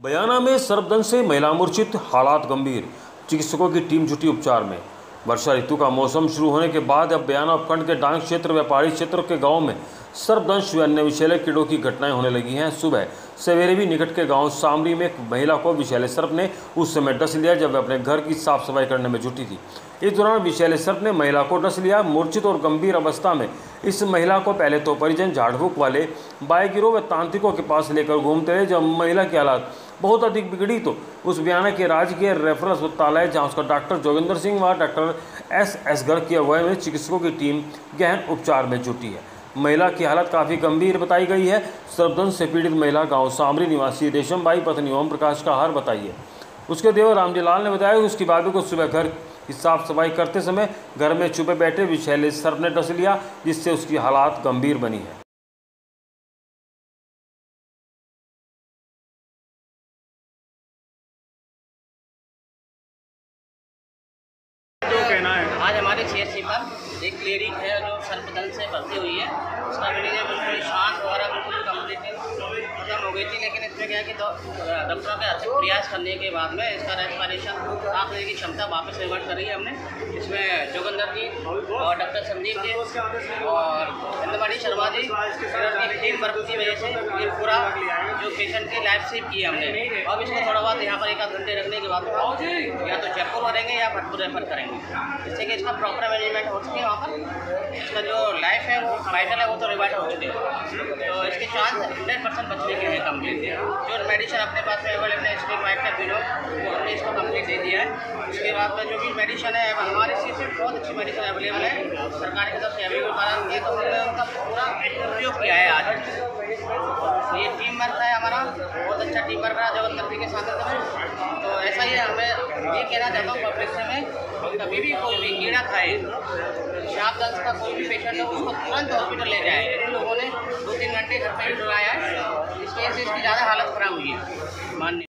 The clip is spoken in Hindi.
बयाना में सर्पदंश से महिला मूर्छित, हालात गंभीर, चिकित्सकों की टीम जुटी उपचार में। वर्षा ऋतु का मौसम शुरू होने के बाद अब बयाना उपखंड के डांग क्षेत्र व पहाड़ी क्षेत्र के गांवों में सर्पदंश व अन्य विषैले कीड़ों की घटनाएं होने लगी हैं। सुबह सवेरे भी निकट के गांव सामरी में एक महिला को विषैले सर्प ने उस समय डस लिया जब वह अपने घर की साफ सफाई करने में जुटी थी। इस दौरान विषैले सर्प ने महिला को डस लिया। मूर्छित और गंभीर अवस्था में इस महिला को पहले तो परिजन झाड़ फूक वाले बाएगिरों व तांत्रिकों के पास लेकर घूमते रहे। जब महिला की हालत बहुत अधिक बिगड़ी तो उस बयाना के राजकीय रेफरल अस्पताल है, जहां उसका डॉक्टर जोगिंदर सिंह व डॉक्टर एस गर्ग की अगुवाई में चिकित्सकों की टीम गहन उपचार में जुटी है। महिला की हालत काफ़ी गंभीर बताई गई है। सर्पदंश से पीड़ित महिला गांव सामरी निवासी रेशमबाई पत्नी ओम प्रकाश का हाल बताई है। उसके देवर रामजीलाल ने बताया कि उसकी भाभी को सुबह घर की साफ सफाई करते समय घर में छुपे बैठे विषैले सर्प ने डस लिया, जिससे उसकी हालत गंभीर बनी है। आज हमारे सीएचसी पर एक लेडी है जो सर्पदंश से भर्ती हुई है। उसका मरीज बिल्कुल सांस वगैरह बिल्कुल कम्प्लीट खत्म हो गई थी, लेकिन इसमें क्या है कि डॉक्टरों के अच्छे प्रयास करने के बाद में इसका रेस्पिरेशन सांस लेने की क्षमता वापस रिवर्ट करी है हमने। इसमें जोगिंदर जी और डॉक्टर संदीप जी और इंद्रमणि शर्मा जी की टीम वर्क की वजह से ये पूरा जो पेशेंट की लाइफ सेव की है हमने। अब इसको थोड़ा बहुत यहाँ पर एक आध घंटे रखने के बाद या तो जयपुर भरेंगे या भरतपुर रेफर करेंगे, जिससे कि इसका प्रॉपर मैनेजमेंट हो सके। वहाँ पर इसका जो लाइफ है वो वाइटल है वो तो रिवाइट हो चुके हैं, तो इसके चांस 100% बचने के लिए कम्प्लीट है। जो मेडिसिन अपने पास में अवेलेबल है स्ट्रीट वाइट का बिलो वो हमने इसको कम्प्लीट दे दिया है। उसके बाद में जो भी मेडिसिन है हमारे चीज़ से बहुत अच्छी मेडिसिन अवेलेबल है सरकार की तरफ से अवेलेबल करा दी, तो हमने उनका पूरा उपयोग किया है। आज ये टीम वर्क है हमारा, बहुत अच्छा टीम वर्क रहा जोगिंदर जी के साथ में। तो ऐसा ही हमें ये कहना चाहता हूँ पब्लिक से में, कभी भी कोई भी कीड़ा खाए, सर्पदंश का कोई भी पेशेंट है उसको तुरंत हॉस्पिटल ले जाए। इन लोगों ने 2-3 घंटे घर पर ही डुलाया है, इस वजह से इसकी ज़्यादा हालत खराब हुई है। माननीय